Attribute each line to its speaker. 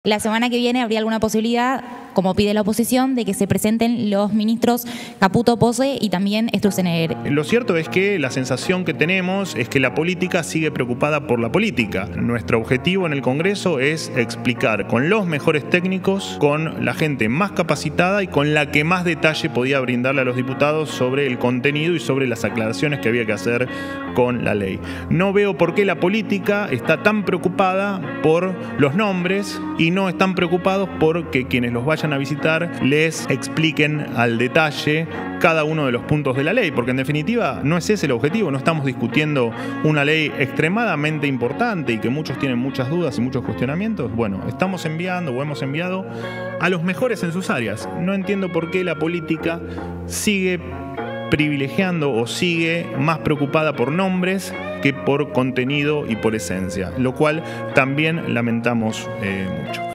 Speaker 1: La semana que viene habría alguna posibilidad, como pide la oposición, de que se presenten los ministros Caputo, Pose y también Sturzenegger.
Speaker 2: Lo cierto es que la sensación que tenemos es que la política sigue preocupada por la política. Nuestro objetivo en el Congreso es explicar con los mejores técnicos, con la gente más capacitada y con la que más detalle podía brindarle a los diputados sobre el contenido y sobre las aclaraciones que había que hacer con la ley. No veo por qué la política está tan preocupada por los nombres y no están preocupados por que quienes los vayan a visitar les expliquen al detalle cada uno de los puntos de la ley, porque en definitiva no es ese el objetivo. No estamos discutiendo una ley extremadamente importante y que muchos tienen muchas dudas y muchos cuestionamientos. Bueno, estamos enviando o hemos enviado a los mejores en sus áreas. No entiendo por qué la política sigue privilegiando o sigue más preocupada por nombres que por contenido y por esencia, lo cual también lamentamos mucho.